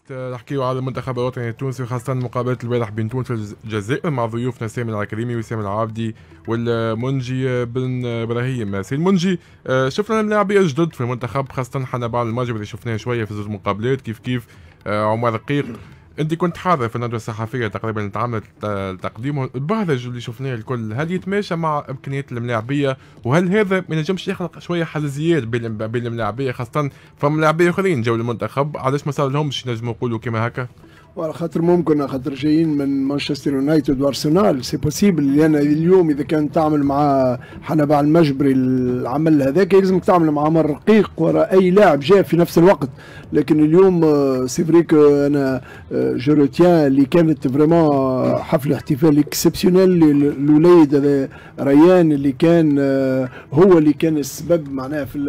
نحكيو على المنتخب الوطني التونسي وخاصة مقابلة البارح بين تونس والجزائر مع ضيوفنا سامي العكريمي وسام العابدي والمنجي بن ابراهيم. سي المنجي، شفنا اللاعبية الجدد في المنتخب خاصة حنبال المجبري اللي شفناه شوية في زوج مقابلات كيف عمر رقيق. انت كنت حاضر في الندوة الصحفية تقريبا اللي تعملت تقديمه، البهرج اللي شفناه الكل هل يتماشى مع امكانيات الملاعبية؟ وهل هذا ما ينجمش يخلق شوية حزازيات بين الملاعبية، خاصة فما لاعبية اخرين جاوا للمنتخب علاش ما صار لهمش نجموا نقولوا كيما هكا؟ وعلى خاطر ممكن خاطر جايين من مانشستر يونايتد وارسنال سي بوسيبل، لان اليوم اذا كان تعمل مع حنبال المجبري العمل هذاك يلزمك تعمل مع عمر رقيق وراء اي لاعب جاء في نفس الوقت. لكن اليوم سي فري كو انا جو روتيان اللي كانت فريمون حفل احتفال اكسبسيونيل للوليد هذا ريان اللي كان هو اللي كان السبب معناها في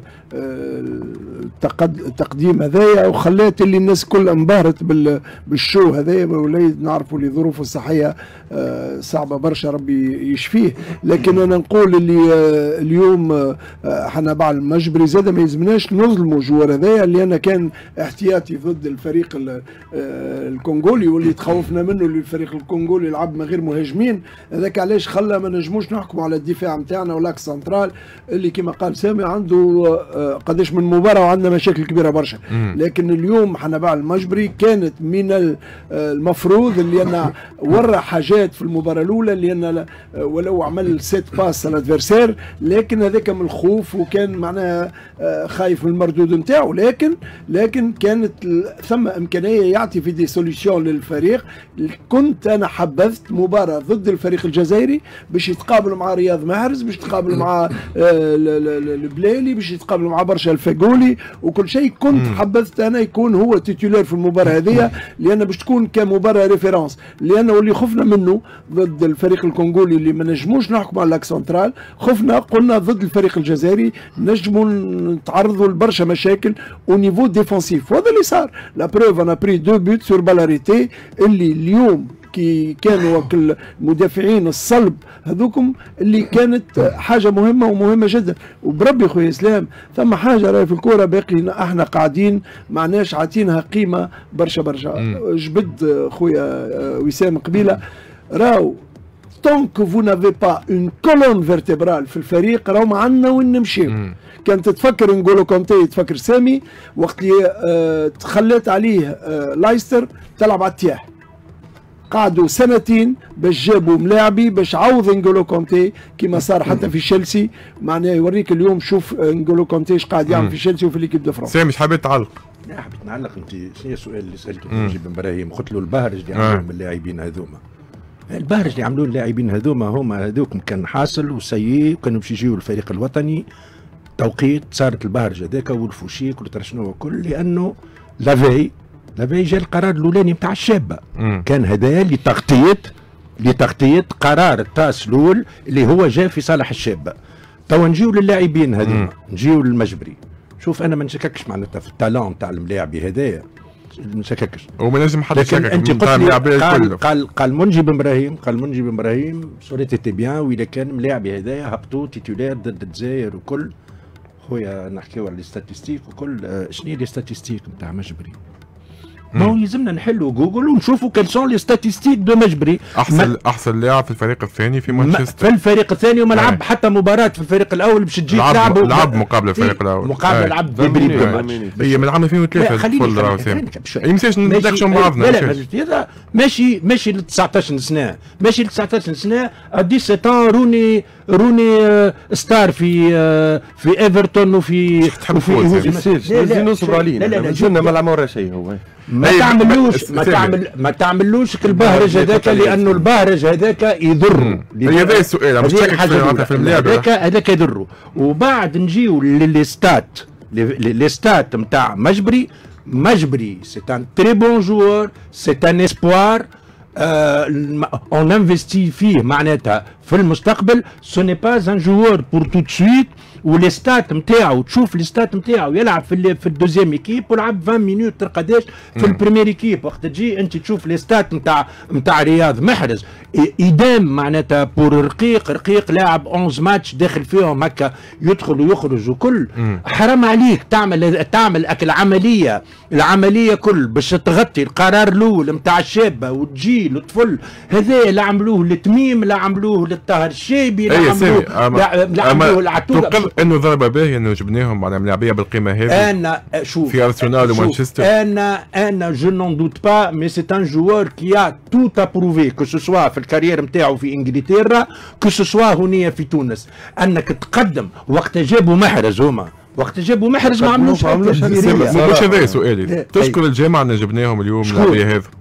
التقديم هذايا، وخلات اللي الناس كل انبهرت بالشو هذايا. وليد نعرفوا اللي ظروفه الصحيه صعبه برشا ربي يشفيه. لكن انا نقول اللي اليوم حنبال المجبري زاد ما يلزمناش نظلموا الجوار هذايا اللي انا كان احتياطي ضد الفريق الكونغولي، واللي تخوفنا منه اللي الفريق الكونغولي يلعب من غير مهاجمين. هذاك علاش خلى ما نجموش نحكموا على الدفاع نتاعنا ولاكس سنترال اللي كما قال سامي عنده قداش من مباراه وعندنا مشاكل كبيره برشا. لكن اليوم حنبال المجبري كانت من المفروض اللي انا ورى حاجات في المباراه الاولى اللي انا ولو عمل سيت باس على الادفيرسير، لكن هذاك من الخوف وكان معناها خايف من المردود نتاعو. لكن كانت ثم امكانيه يعطي في دي سوليسيون للفريق. كنت انا حبذت مباراه ضد الفريق الجزائري باش يتقابلوا مع رياض محرز، باش يتقابلوا مع البليلي، باش يتقابلوا مع برشا الفاقولي وكل شيء. كنت حبذت انا يكون هو تيتولير في المباراه هذه، لان باش تكون كمباراه ريفيرونس. لانه اللي خفنا منه ضد الفريق الكونغولي اللي ما نجموش نحكموا على لاك سنترال، قلنا ضد الفريق الجزائري نجموا نتعرضوا لبرشا مشاكل او نيفو ديفونسيف، وهذا اللي صار. لا بروف انا بري 2 بوت سور بالاريتي اللي اليوم كي كانوا المدافعين الصلب هذوكم اللي كانت حاجه مهمه ومهمه جدا. وبربي خويا اسلام ثم حاجه راهي في الكوره باقي احنا قاعدين معناش عاطينها قيمه برشا. جبد خويا وسام قبيله راهو tant que vous n'avez pas une colonne vertébrale في الفريق راهو ما عندنا وين نمشيو. كانت تفكر نقولوا كونتي تفكر سامي وقت اللي تخلت عليه لايستر تلعب على التياح. قعدوا سنتين باش جابوا ملاعبي باش عوض نقولوا كونتي كما صار حتى في تشيلسي. معناها يوريك اليوم شوف نقولوا كونتي ايش قاعد يعمل في تشيلسي وفي ليكيب دو فرنسا. سامي مش حابب تعلق؟ لا حبيت نعلق. انت شنو السؤال اللي سالته منجي بن ابراهيم؟ قلت له البهرج اللي عملوهم اللاعبين هذوما، البهرج اللي عملوه اللاعبين هذوما هما هذوك كان حاصل وسيء، وكانوا باش يجيو الفريق الوطني توقيت صارت البهرج هذاك والفوشيك ولا شنو وكل، لانه لافي جاء القرار الاولاني نتاع الشابه كان هذا لتغطيه قرار التاس الاول اللي هو جاء في صالح الشابه. توا نجيو للاعبين هذوما، نجيو للمجبري. شوف انا ما نشككش معناتها في التالون تاع الملاعبي هذايا، ما نشككش وما نجم حد يشكك. انت قلت قال منجي بن ابراهيم سوريتي تي بيان، واذا كان ملاعبي هذايا هبطوا تيتولير ضد الجزائر وكل. خويا نحكيو على الستاتيستيك وكل. شنو هي الستاتيستيك نتاع مجبري؟ ما هو يلزمنا نحلوا جوجل ونشوفوا كال سون لي ستاتيستيك دو مجبري. احسن لاعب في الفريق الثاني في مانشستر، في الفريق الثاني، وما لعب حتى مباراه في الفريق الاول باش تجي تلعب. لعب مقابل الفريق الاول، مقابل لعب ديبري هي من عام 2003 فل يمساش ندخلوا بعضنا. ماشي ل 19 سنه، ماشي ل 19 سنه 17 روني ستار في ايفرتون وفي لازم نصبروا عليه. لا ما لعب ورا شيء هو. ما تعملوش كالبهرج هذاك، لانه البهرج هذاك يضر. هذا السؤال مش في الملاعب هذاك يضر. وبعد نجيو لي ستات نتاع مجبري سي ان تري بون جوور، سي ان اسبوار. اون انفستي فيه معناتها في المستقبل. سو ني با ان جوور بور تو سويت وليستات نتاعو تشوف ليستات نتاعو يلعب في الدوزيام ايكيب ولعب 20 مينوت ترقداش في البريمير ايكيب. وقت تجي انت تشوف ليستات نتاع رياض محرز ايدام معناتها بور رقيق لاعب 11 ماتش داخل فيهم هكا يدخل ويخرج وكل. حرام عليك تعمل العمليه كل باش تغطي القرار الاول نتاع الشابه والجيل والطفل هذا لا عملوه لتميم لا عملوه للطاهر الشيبي لا عملوه العتوبه. تقل انه ضربه باهيه انه جبناهم على ملاعبيه بالقيمه هذه. انا شوف في ارسنال ومانشستر. انا جو نون دوت با مي سي ان جوور كي ا توت ابروفي كو سو سوا في الكارير نتاعو في انجلترا كو سو سوا هنا في تونس. انك تقدم وقت جابوا محرز وقت جابوا محرز ما عملوش مش هذا سؤالي. تشكر الجامعه ان جبناهم اليوم الملاعبيه هذا.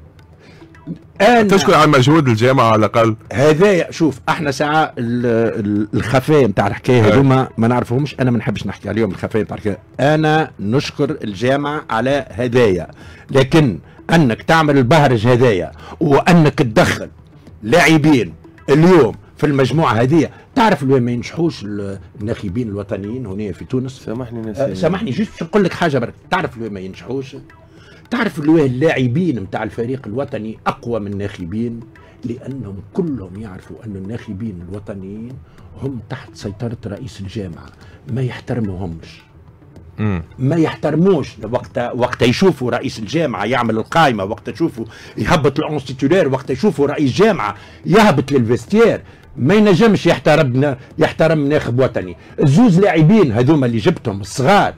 تشكر على مجهود الجامعه على الاقل. هذايا شوف احنا ساعه الخفايا نتاع الحكايه هذوما ما نعرفهمش. انا ما نحبش نحكي عليهم الخفايا نتاع الحكايه. انا نشكر الجامعه على هذايا، لكن انك تعمل البهرج هذايا وانك تدخل لاعبين اليوم في المجموعه هذه. تعرف لو ما ينجحوش الناخبين الوطنيين هنا في تونس. سامحني جيت باش نقول لك حاجه برك. تعرف لو ما ينجحوش، تعرف لو اللاعبين نتاع الفريق الوطني اقوى من الناخبين، لانهم كلهم يعرفوا ان الناخبين الوطنيين هم تحت سيطره رئيس الجامعه، ما يحترموهمش. ما يحترموش وقت يشوفوا رئيس الجامعه يعمل القائمه، وقت يشوفوا يهبط الأونس تيتولير، وقت يشوفوا رئيس جامعه يهبط للفيستير، ما ينجمش يحترم ناخب وطني. الزوز لاعبين هذوما اللي جبتهم الصغار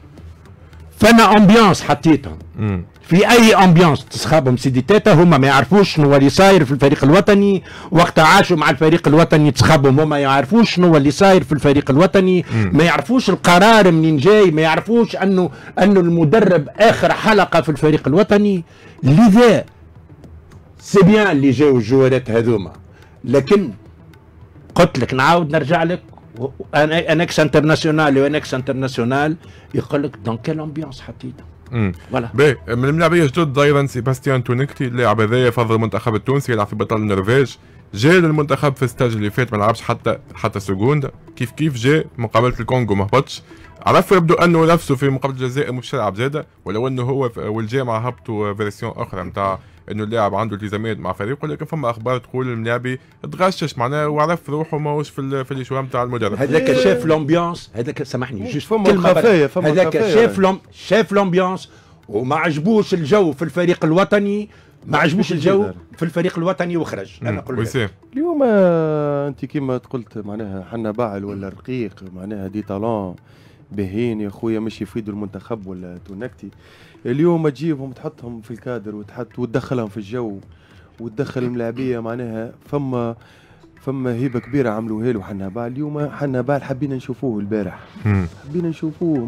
فانا امبيانس حطيتهم في اي امبيانس تصخابهم سيدي تاتا. هما ما يعرفوش شنو اللي صاير في الفريق الوطني، وقت عاشوا مع الفريق الوطني تصخابهم هما ما يعرفوش شنو اللي صاير في الفريق الوطني، ما يعرفوش القرار منين جاي، ما يعرفوش انه المدرب اخر حلقه في الفريق الوطني. لذا سي بيان اللي جاوا الجوارات هذوما، لكن قلت لك نعاود نرجع لك انكس انترناسيونال وانكس انترناسيونال يقول لك دون كيل امبيونس حطيته. فوالا باهي. من الملاعبيه جدد ايضا سيباستيان تونيكتي اللاعب هذايا فضل المنتخب التونسي يلعب في بطل النرويج. جاء للمنتخب في الستاج اللي فات ما لعبش حتى سكوندا. كيف جاء مقابله الكونغو ما هبطش. عرف يبدو انه نفسه في مقابله الجزائر مش يلعب زاده، ولو انه هو والجامعه هبطوا فيرسيون اخرى نتاع انه اللاعب عنده التزامات مع فريقه، لكن فما اخبار تقول الملاعبي تغشش معناه وعرف روحه ماهوش في الاشواء نتاع المدرب. هذاك شاف لومبيونس، هذاك سامحني جوست كلمه، هذاك شاف لومبيونس وما عجبوش الجو في الفريق الوطني، ما عجبوش الجو في الفريق الوطني وخرج. انا اقول لك اليوم انت كيما قلت معناها حنا باعل ولا رقيق معناها دي طالون باهين يا خويا مش يفيدوا المنتخب ولا تونكتي. اليوم تجيبهم تحطهم في الكادر وتدخلهم في الجو وتدخل الملاعبيه معناها فما هيبه كبيره عملوها له حنا باعل. اليوم حنا باعل حبينا نشوفوه البارح، حبينا نشوفوه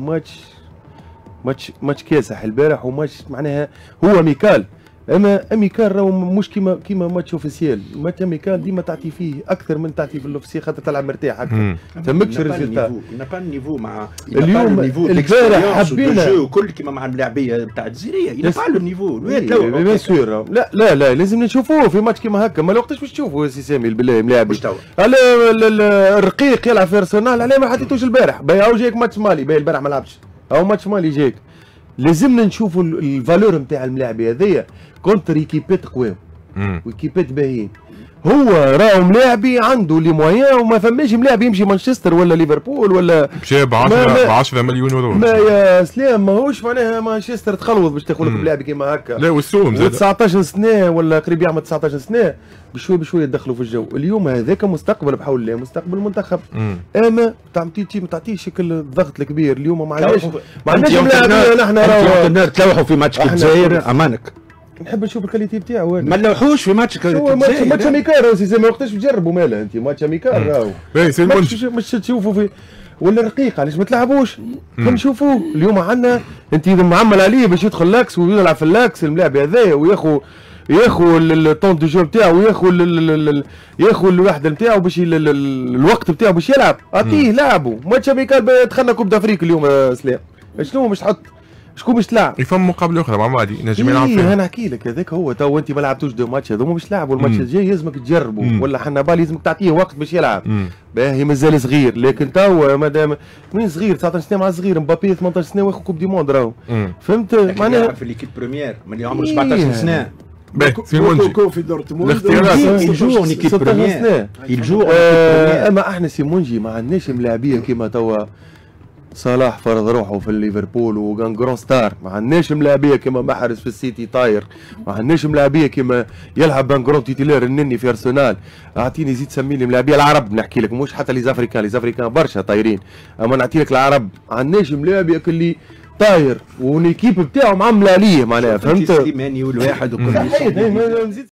ماتش كاسح البارح، وماتش معناها هو ميكال. اما اميكال راهو مش كيما ماتش اوفيسيال. ماتش اميكال ديما تعطي فيه اكثر من تعطي في الاوفيسيال خاطر تلعب مرتاح اكثر، تمكش الريزلتا. نبان نيفو مع اليوم البارح حبينا كل كيما مع اللاعبيه تاع الجزائريه ينبان النيفو. بيان سور لا لازم نشوفوه في ماتش كيما هكا. ما وقتاش باش تشوفوا سي سامي بالله ملاعب الرقيق يلعب في ارسنال علاه ما حطيتوش البارح. باهي جايك ماتش مالي، باهي البارح ما لعبش، او ماتش مالي جايك. لازمنا نشوفوا الفالور نتاع الملاعبيه هذيا كونتر ايكيبات قوام وايكيبات باهيين. هو راهو ملاعبي عنده لي مويان، وما فماش ملاعب يمشي مانشستر ولا ليفربول ولا مشى ب 10 مليون يورو. ما يا سلام ماهوش معناها مانشستر تخلوط باش تاخذ لك ملاعب كيما هكا. لا والسوم زاد 19 سنه ولا قريب يعمل 19 سنه بشوي بشوي يدخلوا في الجو. اليوم هذاك مستقبل بحول الله، مستقبل المنتخب. اما ما تعطيش شكل الضغط الكبير. اليوم ما عندناش ملاعبيه. نحن راهو تلوحوا في ماتش الجزائر امانك. نحب نشوف الكاليتي بتاعه. ما نلوحوش في ماتش ماتش اميكال راهو زي ما وقتاش تجربوا ماله انت ماتش اميكال راهو مش تشوفوا في ولا رقيق. علاش ما تلعبوش؟ نشوفوا اليوم عندنا انت معمل عليه باش يدخل لاكس ويلعب في اللاكس الملاعب هذايا وياخذ الطون دو جو نتاعو وياخذ الوحده نتاعو باش الوقت نتاعو باش يلعب. اعطيه لعبوا ماتش اميكال. دخلنا كوب دافريك اليوم سلام. شنو باش تحط شكون باش تلعب؟ يفهم مقابله اخرى مع مادي نجم يلعب فيها. انا نحكي لك هذاك هو تو انت ما لعبتوش دو ماتش هذوما باش تلعبوا الماتش الجاي لازمك تجربوا ولا حنبال لازمك تعطيه وقت باش يلعب. باهي مازال صغير لكن تو مادام مين صغير 19 سنه مع صغير مبابي 18 سنه واخد كوب دي موند راهو فهمت معناها في الليكيب بريمير من عمره 17 سنه. سي منجي في دورتموند الاختيارات يجوا ايكيب بريمير يجوا اما احنا سي منجي ما عندناش ملاعبيه كيما توا صلاح فرض روحه في ليفربول وكان جرون ستار، ما عندناش ملاعبيه كيما محرز في السيتي طاير، ما عندناش ملاعبيه كيما يلعب بان جرون تيتيلير النني في ارسنال. اعطيني زيد سمي لي ملاعبيه العرب نحكي لك مش حتى لي زافريكان برشا طايرين، اما نعطي لك العرب ما عندناش ملاعبيه اللي طاير وليكيب بتاعه معمله عليه معناها فهمت؟ سليماني والواحد وكل